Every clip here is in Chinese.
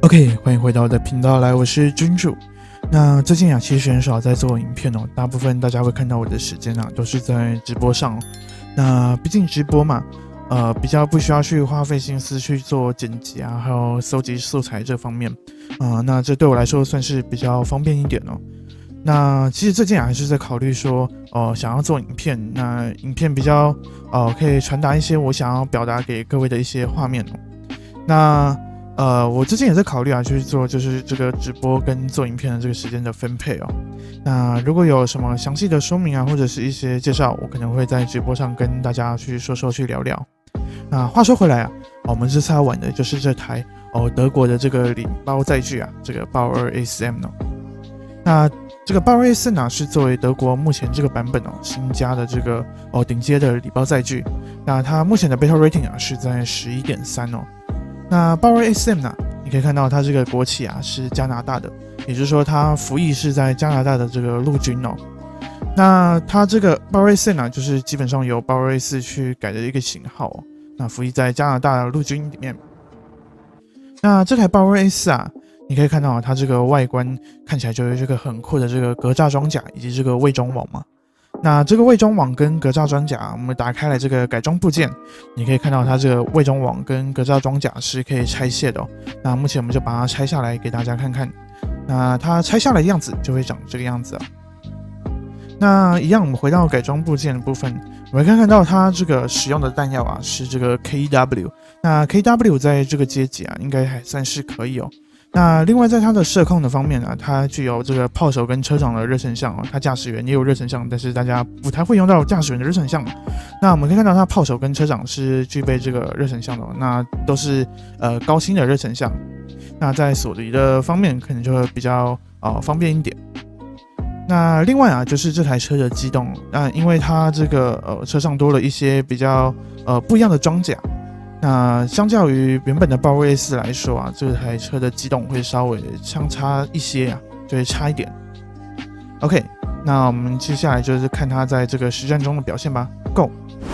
OK， 欢迎回到我的频道来，我是君主。那最近其实很少在做影片哦，大部分大家会看到我的时间都是在直播上。那毕竟直播嘛，比较不需要去花费心思去做剪辑还有搜集素材这方面，那这对我来说算是比较方便一点哦。那其实最近还是在考虑说，想要做影片，那影片比较可以传达一些我想要表达给各位的一些画面哦。那我最近也在考虑去做就是这个直播跟做影片的这个时间的分配哦。那如果有什么详细的说明或者是一些介绍，我可能会在直播上跟大家去说去聊聊。那话说回来我们这次要玩的就是这台德国的这个礼包载具这个Bauer A4M哦。那这个Bauer A4是作为德国目前这个版本新加的这个顶阶的礼包载具。那它目前的 Beta Rating 是在 11.3 哦。那Bauer A4M你可以看到它这个国旗是加拿大的，也就是说它服役是在加拿大的这个陆军哦。那它这个Bauer A4就是基本上由Bauer A4去改的一个型号哦。那服役在加拿大的陆军里面。那这台Bauer A4你可以看到它这个外观看起来就有这个很酷的这个格栅装甲以及这个伪装网嘛。那这个伪装网跟格栅装甲，我们打开来这个改装部件，你可以看到它这个伪装网跟格栅装甲是可以拆卸的哦。那目前我们就把它拆下来给大家看看。那它拆下来的样子就会长这个样子那一样，我们回到改装部件的部分，我们可以看到它这个使用的弹药是这个 KW。那 KW 在这个阶级应该还算是可以哦。那另外在它的射控的方面它具有这个炮手跟车长的热成像它驾驶员也有热成像，但是大家不太会用到驾驶员的热成像。那我们可以看到它炮手跟车长是具备这个热成像的那都是高清的热成像。那在锁离的方面可能就会比较方便一点。那另外就是这台车的机动，那因为它这个车上多了一些比较不一样的装甲。那相较于原本的Bauer A4来说这台车的机动会稍微相差一些就会差一点。OK， 那我们接下来就是看它在这个实战中的表现吧。Go！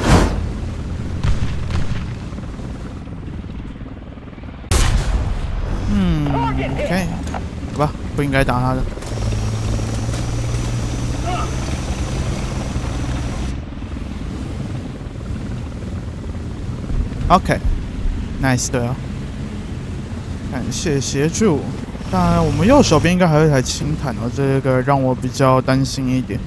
OK， 好吧，不应该打他的。OK，nice 对感谢协助。当然，我们右手边应该还有一台轻坦这个让我比较担心一点。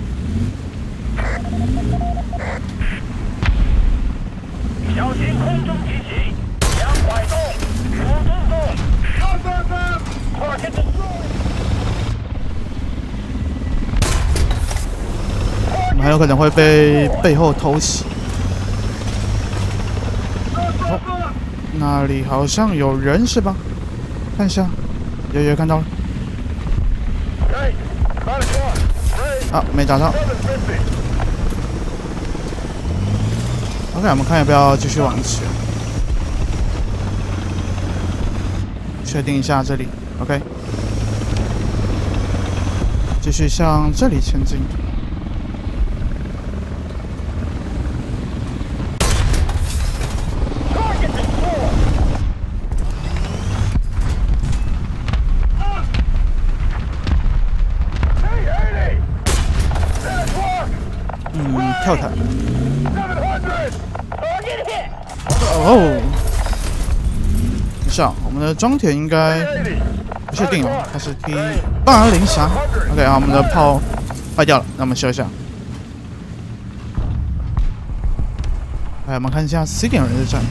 小心空中提起，200度，5分钟，快点的我们很有可能会被背后偷袭。那里好像有人是吧？看一下，有看到了。没打到。OK， 我们看要不要继续往前，确定一下这里。OK， 继续向这里前进。跳台。等一下，我们的装填应该不确定它是 T820侠。OK 我们的炮坏掉了，那我们修一下。来，我们看一下 C 点人的战，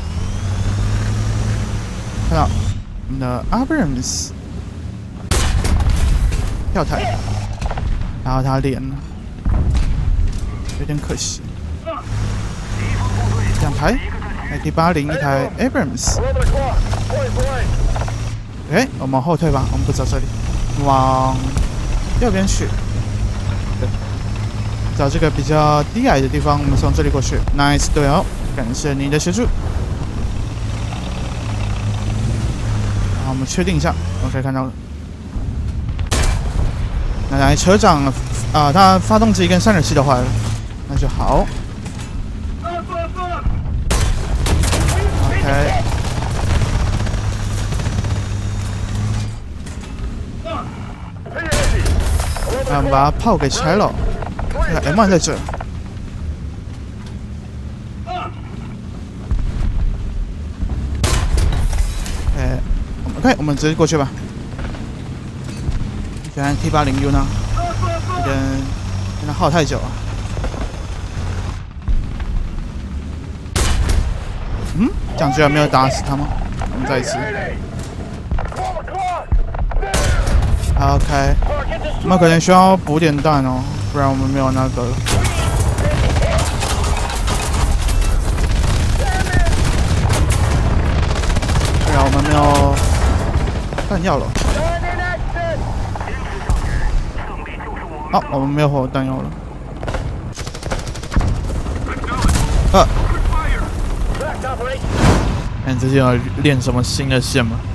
看到我们的 Abrams 跳台，然后他连了。有点可惜。2台 ，T80 一台 Abrams。OK， 我们后退吧，我们不走这里，往右边去。对，找这个比较低矮的地方，我们从这里过去。Nice 队友，感谢你的协助。然后我们确定一下，我们可以看到了。那来车长他发动机跟散热器都坏了。那就好。OK， 啊，把炮给拆了。M1在这。OK， 我们直接过去吧。现在 T80U 呢，有点现在耗太久了。嗯，这样居然没有打死他吗？我们再一次。OK， 我们可能需要补点弹哦，不然我们没有那个了。对啊，我们没有弹药了。好，我们没有弹药了。看最近有练什么新的线吗？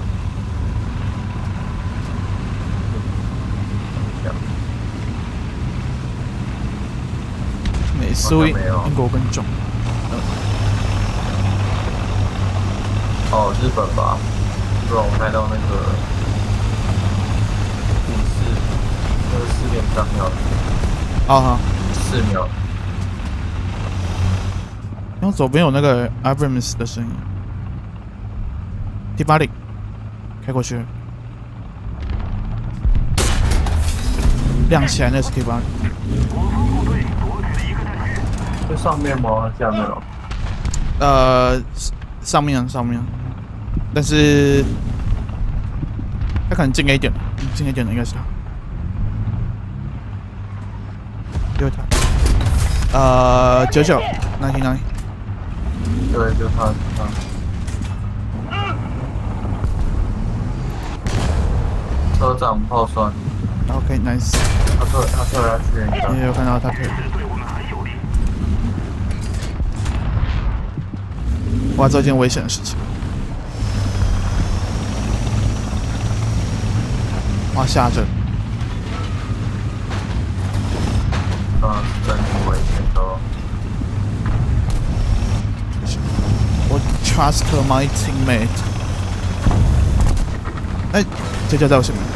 美苏英国更重。 哦，日本吧，日本我看到那个4点3秒， 啊 4秒。 然后左边有那个 Abrams 的声音。T80开过去，亮起来那是 T80。 在上面吗？下面哦？ 上面，但是他可能近 A 点了，近 A 点的应该是他。又他，99，哪里？ 对，就他。车长炮栓。 OK，nice。 他退下去。 也有看到他退。我要做一件危险的事情。哇，下着。 真危险的。 我 trust my teammate。哎，这就在我身边。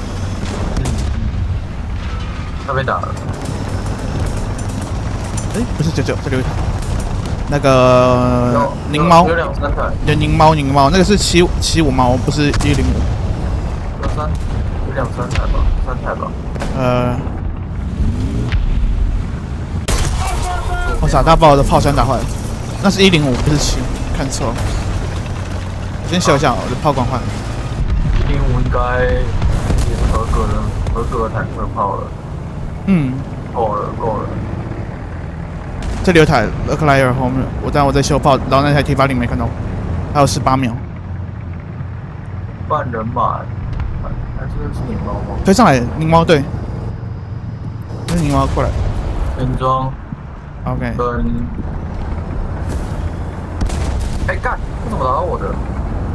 他被打了。 哎，不是99，这里有一台。那个凝猫， 有2、3台。 对，凝猫，那个是75猫，不是105。 有2、3台吧，3台吧。 我傻大把我的炮栓打坏了，那是105，不是7，看错了。我先修一下，我的炮管坏了。 105应该也是合格的坦克炮了。 嗯， 够了。 这里有台勒克莱尔后面，我在修炮，然后那台 T80没看到，还有18秒。 半人马，还是凝猫吗？ 推上来，凝猫对，那是凝猫过来。 原装。 OK。 跟。哎干！他怎么打到我的？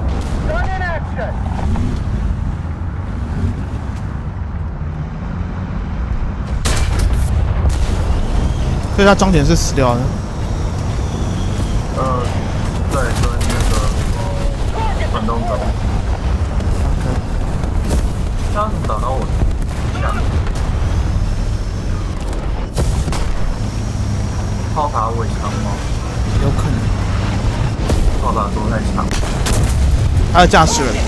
所以他装点是死掉的。 对，跟那个滚动轴。他怎么打到我的？炮塔尾长吗？ 有可能。 炮塔都太长。 他的驾驶人。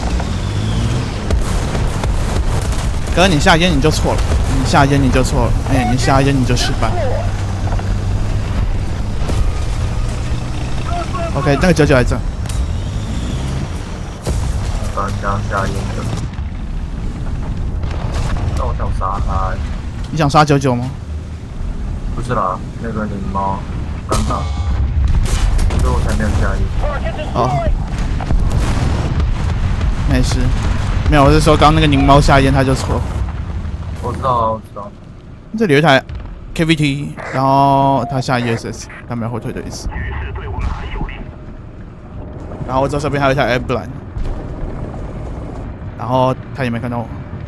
哥，你下烟你就错了，你下烟你就错了，你下烟你就失败。OK， 那个99还在。 把人家下烟的。但我想杀他。 你想杀99吗？ 不是啦，那个凝猫刚打，所以我才没有下烟。 哦，没事，没有，我是说刚那个凝猫下烟他就错了。 我知道。 这里有一台 KVT， 然后他下 ESS， 他没有后退的意思。然后我这边还有一台 Airline， 然后他也没看到我。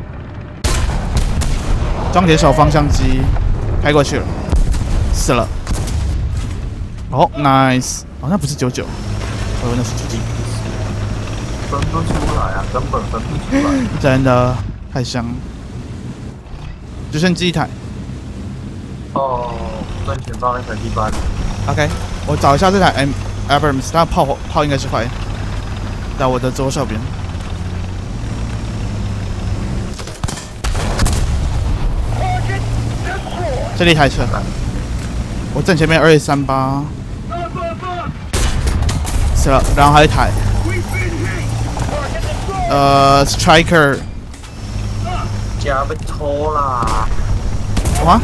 装铁手方向机开过去了，死了。哦 ，nice， 哦，那不是99，我以为那是99。 分不出来啊，根本分不出来。 真的太香了。 只剩机一台。 哦，正前方那台第8。 OK， 我找一下这台 Abrams， 它的炮应该是坏，在我的左手边。这里一台车，我正前面238，死了，然后还有一台，Striker， 家被偷啦！ 哇！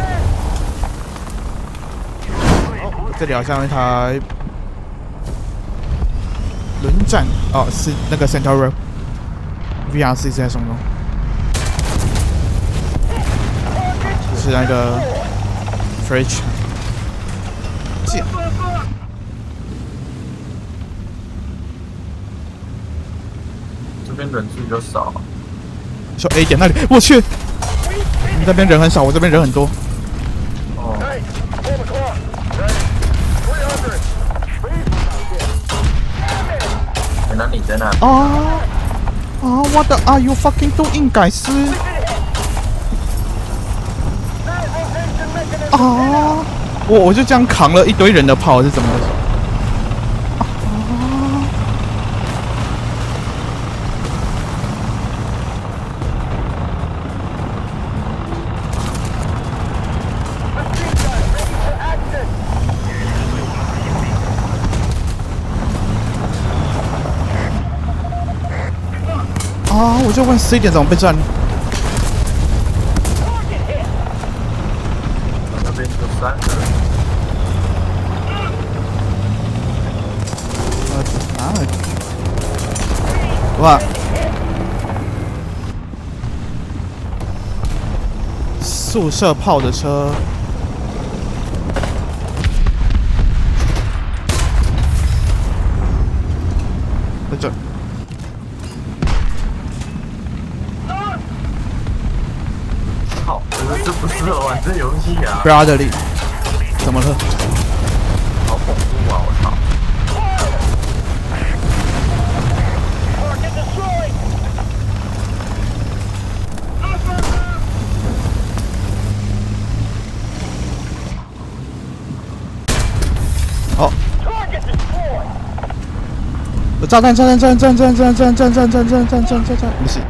这里好像有一台轮战，哦，是那个 Centauro VRC 在什么？是那个 Fridge。 这边人数比较少。 说 A 点那里，我去！你那边人很少，我这边人很多。 哦。原来你在那。 What are you fucking doing, guys？ 我就这样扛了一堆人的炮，是怎么回事？我就问 C 点怎么被占了？ 那边有3个。 哇！宿舍炮的车。在这。 靠！这不适合玩这游戏啊 ！Brotherly， 怎么了？ 好恐怖啊！我操！ 哦！炸弹！没事。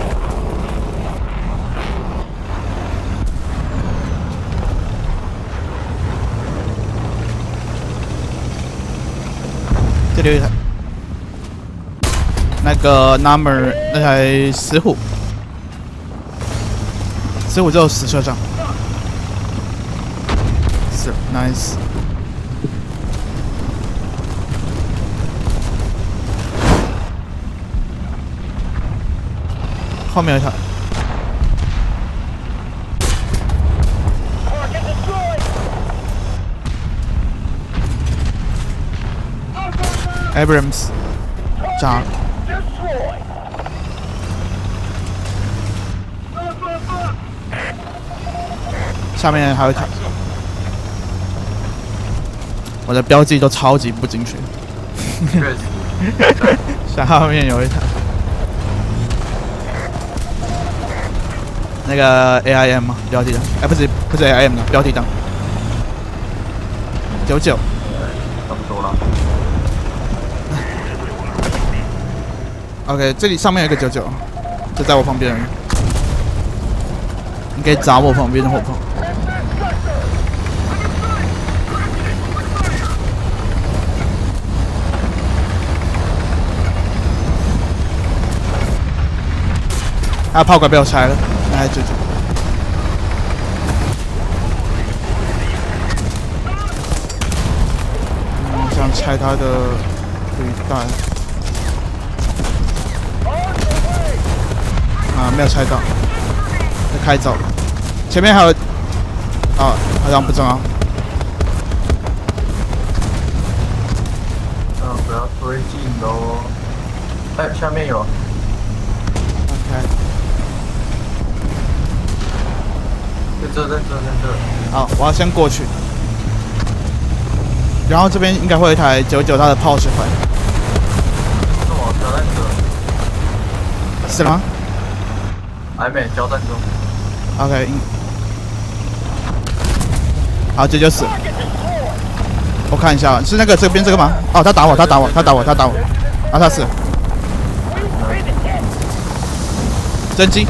这里有一台，那个 Number 那台石虎只有10车上，是 nice。后面有一台。Abrams 炸了，下面还有一台，我的标记都超级不精确。 确实。 下面有一台，那个 AIM 嘛，标题党，不是 AIM 的标题党，99。 差不多了。 OK， 这里上面有一个99，就在我旁边而已。你可以砸我旁边的火炮。他的炮管被我拆了，那还99。想拆他的履带。没有拆到，就开走了。前面还有，好像不重要。 不要推进喽。哎，下面有。 OK。 在这。 好，我要先过去。然后这边应该会有一台99，它的炮是坏的。 是我交战者。 死了吗？ 还没交战中。 OK， 好，这就死了。我看一下，是那个这边这个吗？哦，他打我。啊，他死了。真机。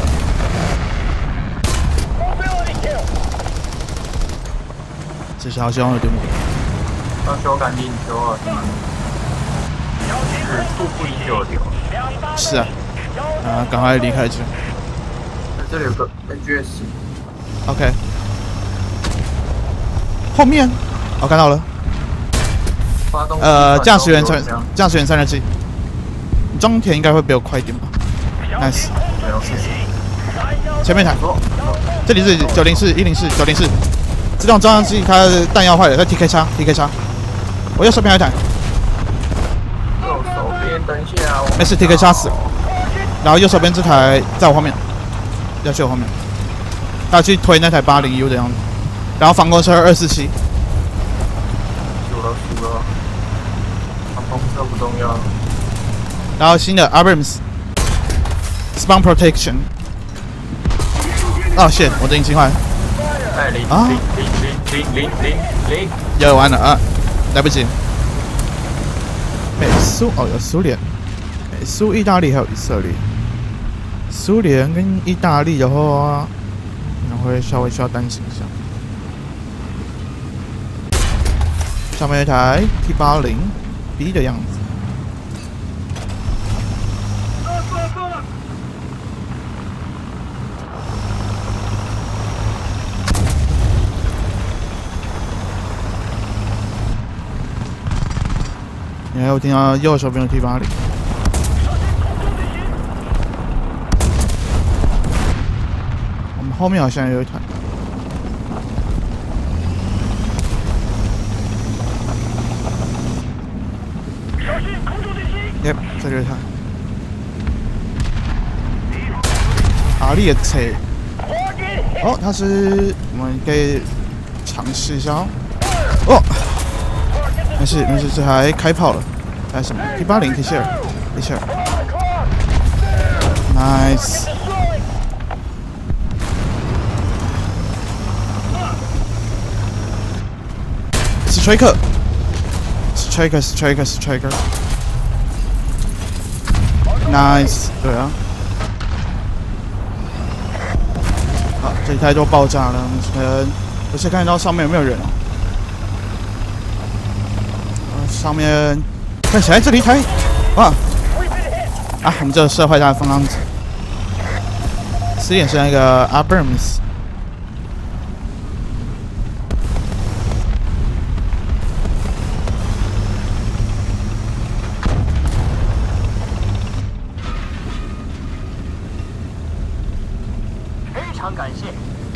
这是好像有点猛。 要修赶紧修啊！是处不宜久留。 是啊，赶快离开这。 这里有个 NGS。 OK。后面，我看到了。驾驶员散热器。装填应该会比我快一点吧 ？Nice。前面台，这里是904，自动装上机，它的弹药坏了，在 TK 叉。我右手边有一台。 右手边，等一下。 没事 ，TK 叉死了。然后右手边这台在我后面，要去我后面。他去推那台80U 的样子。然后防空车247。 输了。防空车不重要。 然后新的 Abrams Spawn Protection。哦，shit，我的引擎坏了。 零。 又完了啊！来不及。美苏哦，有苏联、美苏、意大利还有以色列。苏联跟意大利的话，可能会稍微需要担心一下。上面有一台 T80B 的样子。你还有听到右手边的 T80。我们后面好像有一台。Yep， 这就是它。阿力的车。哦，它是我们可以尝试一下哦。哦，没事，这台开炮了。还是什么 T80 T-share，nice。Striker，nice， 对啊。好，这一台都爆炸了，我先看到上面有没有人哦。上面看起来这里一台，哇！啊，我们这射坏它的方向子。死点是那个 Abrams。 非常感谢。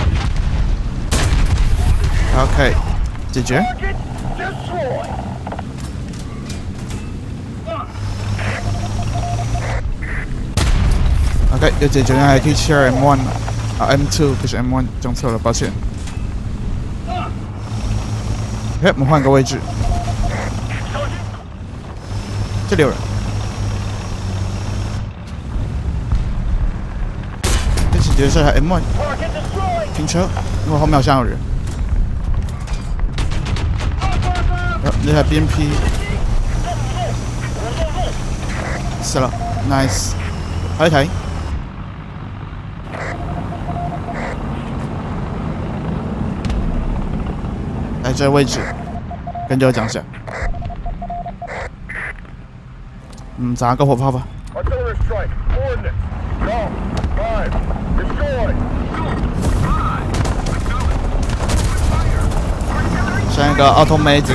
OK， 解决。OK， 又解决那台 T-share M1 啊 ，M2 不是 M1， 讲错了，抱歉。OK， 我们换个位置。这里有人。这解决这台 M1。停车，因为后面好像有人。那台 BMP 死了 ，nice。还有一台。在这个位置，跟着我讲一下。砸个火炮吧。像一个 automatic。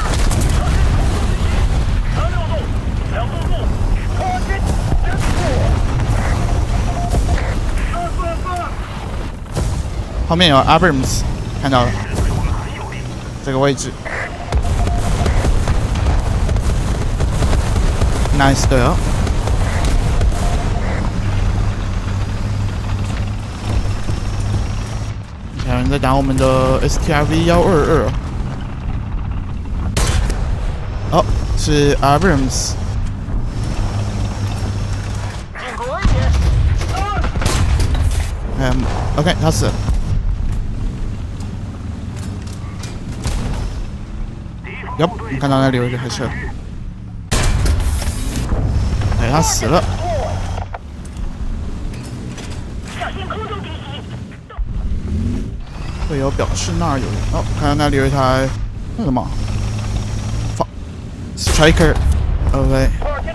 后面有 Abrams， 看到了。这个位置 ，nice 队友。有人在打我们的 STRV-122。哦，是 Abrams。OK， 他死了。 哟，你看到那里有一台车，哎，他死了。队友表示那儿有人哦，看到那里有一台那什么，Striker，OK。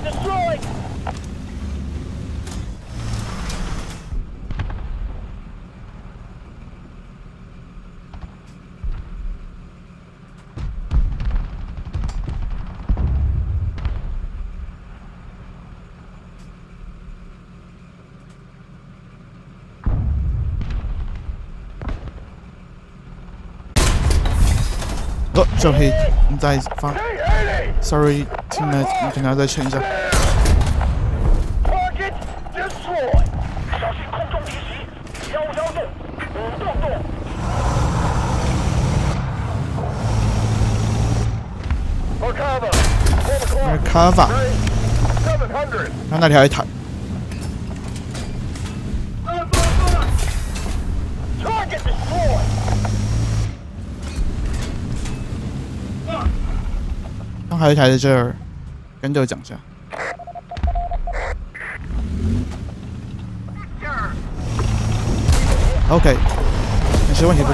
哦，这黑，你再放 ，sorry， teammate， 你可能要再撑一下。 Target destroyed， 小心空中敌袭，摇摇动，舞动动。 Cover， 然后那里还有一台。 Target destroyed。 然后还有一台在这儿，跟队友讲一下。OK， 没事，问题不大。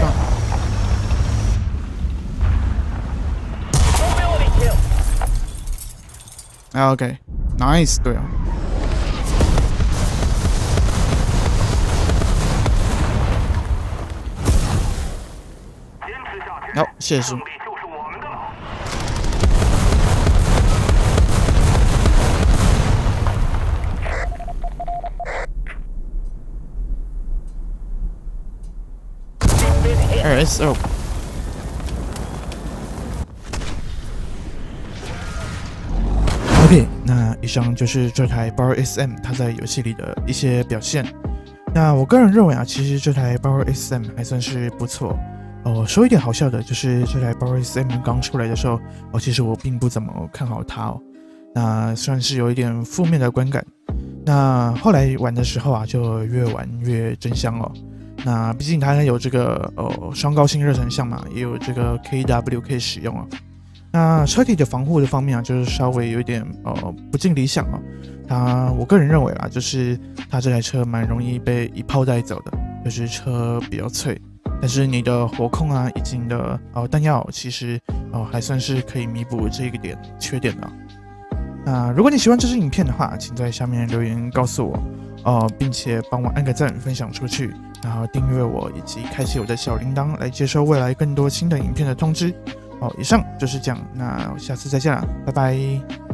啊 OK，nice， 对啊。好，谢谢。RSO。OK， 那以上就是这台 Bauer SM 它在游戏里的一些表现。那我个人认为啊，其实这台 Bauer SM 还算是不错。说一点好笑的，就是这台 Bauer SM 刚出来的时候，其实我并不怎么看好它哦。那算是有一点负面的观感。那后来玩的时候啊，就越玩越真香哦。那毕竟它有这个双高性热成像嘛，也有这个 KW 可以使用啊。那车体的防护的方面啊，就是稍微有一点不尽理想哦。我个人认为啦，就是它这台车蛮容易被一炮带走的，就是车比较脆，但是你的火控啊以及你的弹药其实还算是可以弥补这个缺点的。那如果你喜欢这支影片的话，请在下面留言告诉我并且帮我按个赞，分享出去，然后订阅我以及开启我的小铃铛，来接收未来更多新的影片的通知。以上就是这样，那下次再见了，拜拜。